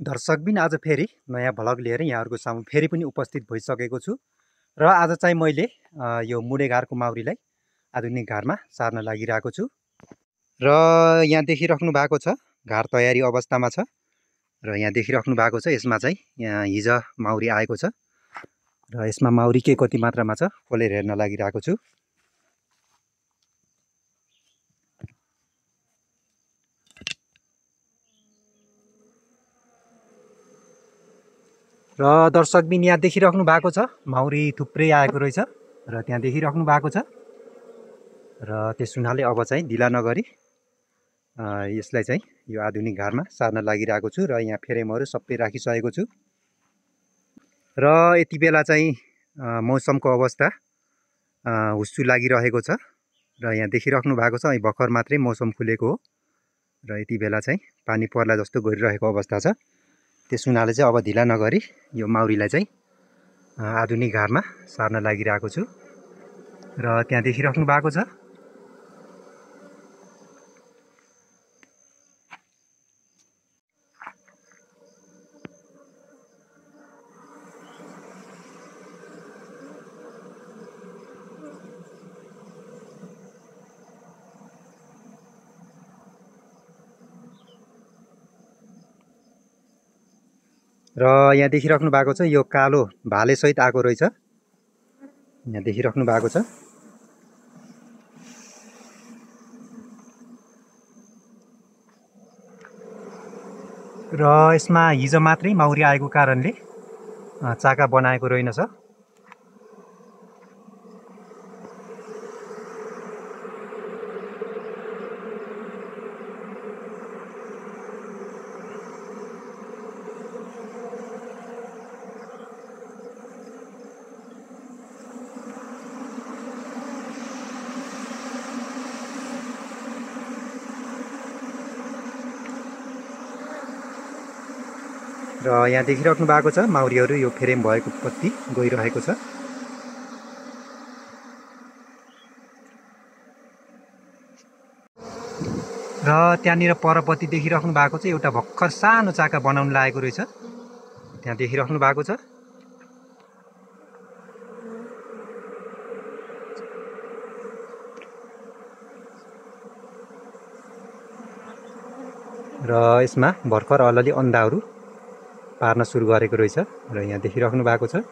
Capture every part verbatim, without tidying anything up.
दर्शकबिन आज फेरि नयाँ भ्लग लिएर यहाँहरूको सामु फेरि पनि उपस्थित भइसकेको छु र आज चाहिँ मैले यो मुडे घारको माउरीलाई आधुनिक घारमा सार्न लागिरहेको छु र यहाँ देखिराख्नु भएको छ घार तयारी अवस्थामा छ र यहाँ देखिराख्नु भएको छ यसमा चाहिँ यहाँ हिजो माउरी आएको छ र यसमा माउरी के कति मात्रामा छ खोलेर हेर्न लागिरहेको छु। र दर्शकबिन यहाँ देखिराख्नु भएको छ माउरी थुप्रै आएको रहेछ र त्यहाँ देखिराख्नु भएको छ र त्यस हुनाले अब चाहिँ ढिला नगरी यसलाई चाहिँ यो आधुनिक घारमा सार्न लागिरहेको छु र यहाँ फ्रेमहरू सबै राखिसकेको छु र यति बेला चाहिँ मौसमको अवस्था हुस्सु लागिरहेको छ र यहाँ देखिराख्नु भएको छ अहिले भर्खर मात्रै मौसम खुलेको हो र यति बेला चाहिँ पानी पर्ला जस्तो गरिरहेको अवस्था छ। त्यस हुनाले चाहिँ अब ढिला नगरी यो माउरीलाई चाहिँ आधुनिक घारमा सार्न लागिरहेको छु र त्यहाँ देखिराख्नु भएको छ र यहाँ देखिराख्नु भएको छ यो कालो भाले सहित आएको रहेछ यहाँ देखिराख्नु भएको छ र यसमा हिजो मात्रै माउरी आएको कारणले चाका बनाएको रहेनछ र यहाँ देखिराख्नु भएको छ माउरीहरू यो फ्रेम भएको पत्ती गइरहेको छ र त्यहाँनिर परपत्ती देखिराख्नु भएको छ एउटा भर्खर सानो चाका बनाउन लागेको रहेछ त्यहाँ देखिराख्नु भएको छ र यसमा भर्खर अलि अन्डाहरू पार्न सुरु गरेको रहेछ र यहाँ देखिराख्नु भएको छ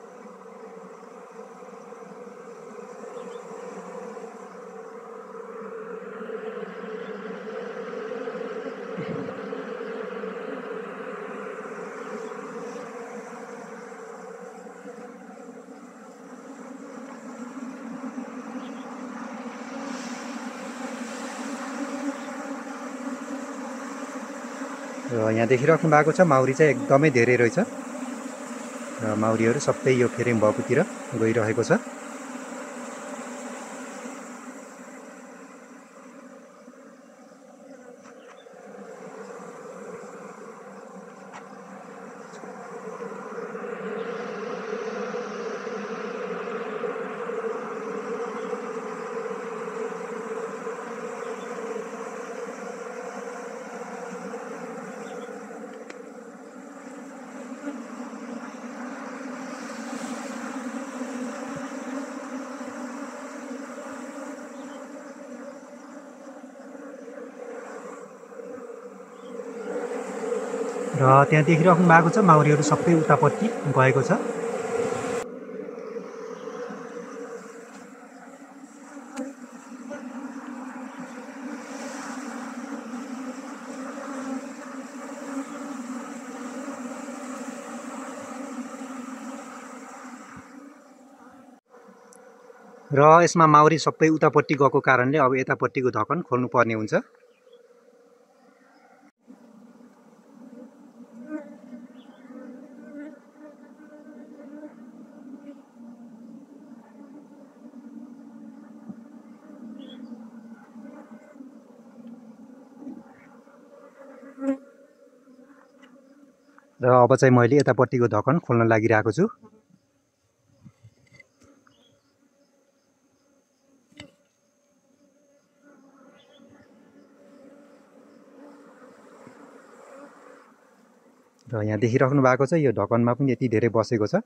र यहाँ देखिराख्नु भएको छ माउरी चाहिँ एकदमै धेरै रहेछ र माउरीहरू सबै यो फ्रेम भएकोतिर गइरहेको छ र त्यहाँ देखिराख्नु भएको छ माउरीहरू सबै उतापट्टि गएको छ र यसमा माउरी सबै उतापट्टि गएको कारणले अब यतापट्टिको ढकन खोल्नु पर्ने हुन्छ र अब चाहिँ मैले यतापट्टिको ढकन खोल्न लागिरहेको छु र यहाँ देखिराख्नु भएको छ यो ढकनमा पनि यति धेरै बसेको छ।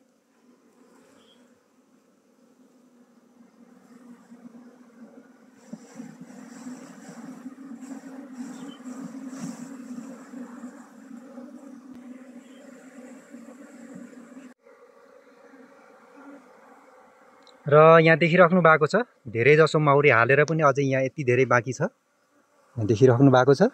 र यहाँ देखिराख्नु भएको छ धेरै जसो माउरी हालेर पनि अझै यहाँ यति धेरै बाँकी छ। यहाँ देखिराख्नु भएको छ।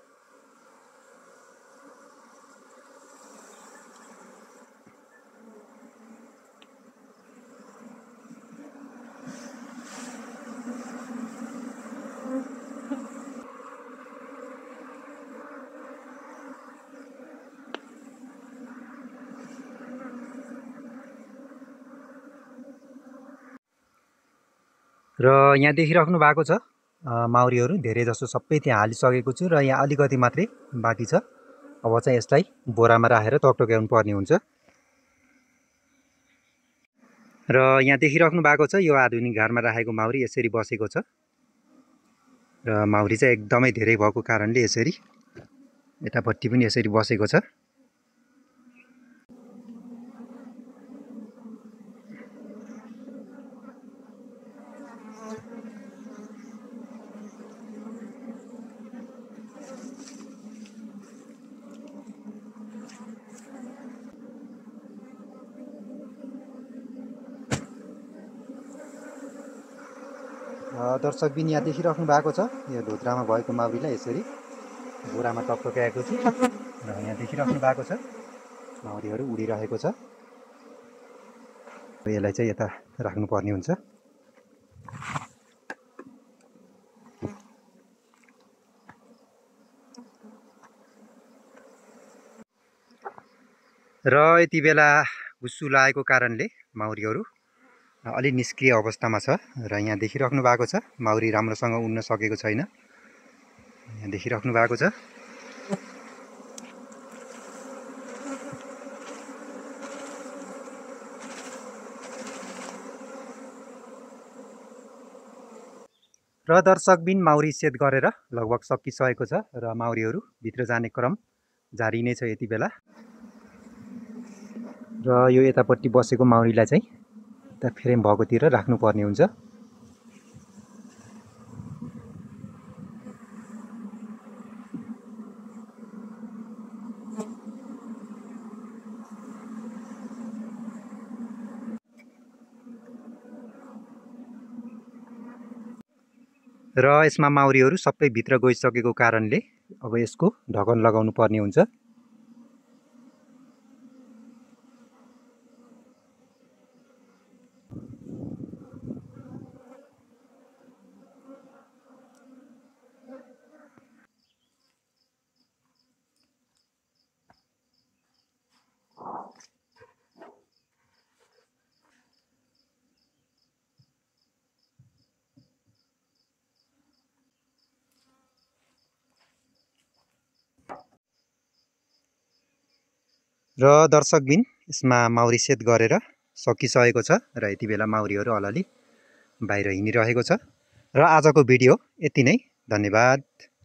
र यहाँ देखिराख्नु भएको छ माउरीहरू धेरै जसो सबै त्यहाँ हालिसकेको छु र यहाँ अलिकति मात्रै बाँकी छ। अब चाहिँ यसलाई बोरामा राखेर टकटक्याउनु पर्ने हुन्छ। र यहाँ देखिराख्नु भएको छ यो आधुनिक घरमा राखेको माउरी यसरी बसेको छ। र माउरी चाहिँ एकदमै धेरै भएको कारणले यसरी यतापट्टि पनि यसरी बसेको छ। दर्शकबिन यहाँ देखिराख्नु भएको छ यो ढोद्रामा भएको माउरीलाई यसरी बोरामा टकटक्याएको छु र यहाँ देखिराख्नु भएको छ माउरीहरू उडिरहेको छ। यसलाई चाहिँ यता राख्नुपर्ने हुन्छ। र यति बेला गुस्सु लागेको कारणले माउरीहरू अलि निष्क्रिय अवस्थामा छ। र यहाँ देखिराख्नु भएको छ माउरी राम्रोसँग उड्न सकेको छैन। यहाँ देखिराख्नु भएको छ। र दर्शकबिन माउरी सेट गरेर लगभग सकिसकेको छ र माउरीहरू भित्र जाने क्रम जारी नै छ यति बेला। र यो यतापट्टि बसेको माउरीलाई चाहिँ यता फ्रेम भएकोतिर राख्नुपर्ने हुन्छ। र यसमा माउरीहरू सबै भित्र गइसकेको कारणले अब यसको ढकन लगाउनु पर्ने हुन्छ। र दर्शकबिन यसमा माउरी सेट गरेर सकिसकेको छ र यति बेला माउरीहरू अलिअलि बाहिर हिँडिरहेको छ। र आजको भिडियो यति नै। धन्यवाद।